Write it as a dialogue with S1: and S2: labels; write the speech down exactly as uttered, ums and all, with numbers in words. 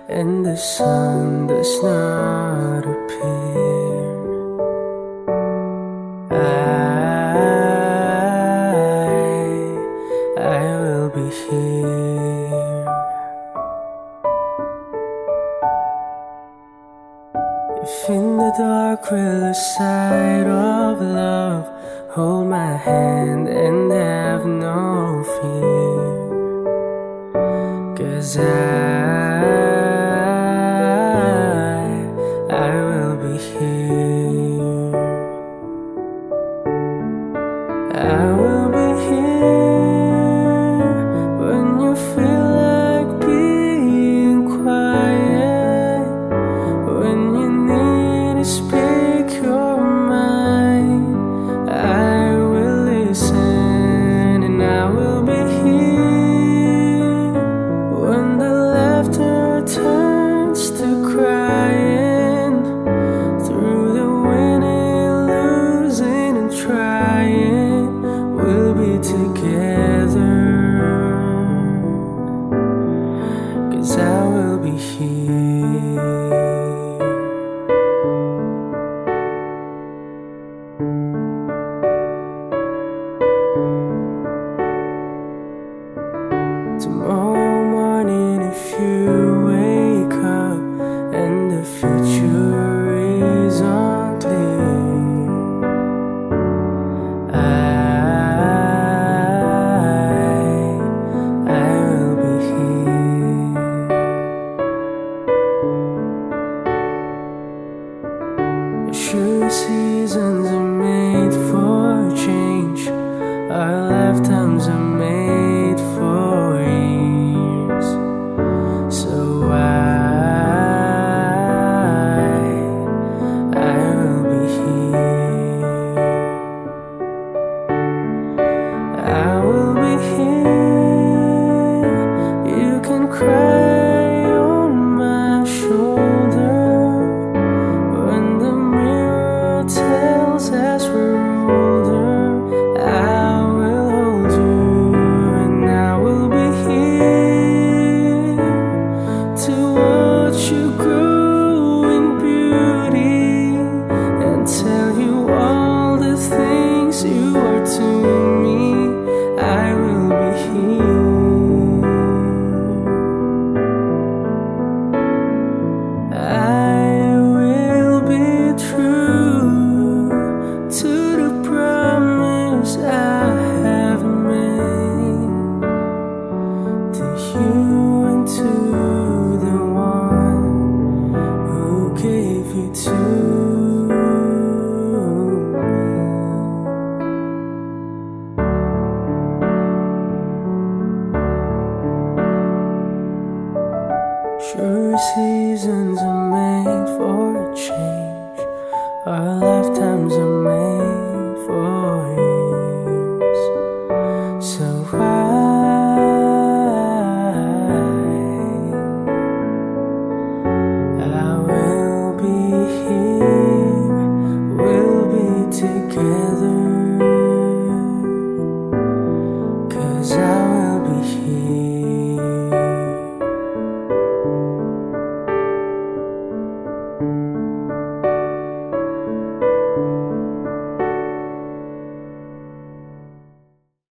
S1: and the sun does not appear. I, I will be here. If in the dark we'll lose sight of love, hold my hand and have no fear. 'Cause I, I will be here. I will be here when you feel like being quiet, when you need to speak your mind. I will listen and I will be here when the laughter turns to crying, through the winning, losing and trying, we'll be together. 'Cause I will be here. Tomorrow morning, if you wake up and the future is unclear, I, I will be here. Sure, seasons are made for change. Our lifetimes are made for years. So I, I will be here. I will be here. You can cry on my shoulder when the mirror tells us we're older. I will hold you and I will be here to watch you grow in beauty and tell you all the things you are to me. I will be here. I will be true to the promise I have made to you and to the one who gave you to me. Sure, seasons are made for a change. Our lifetimes are made for you.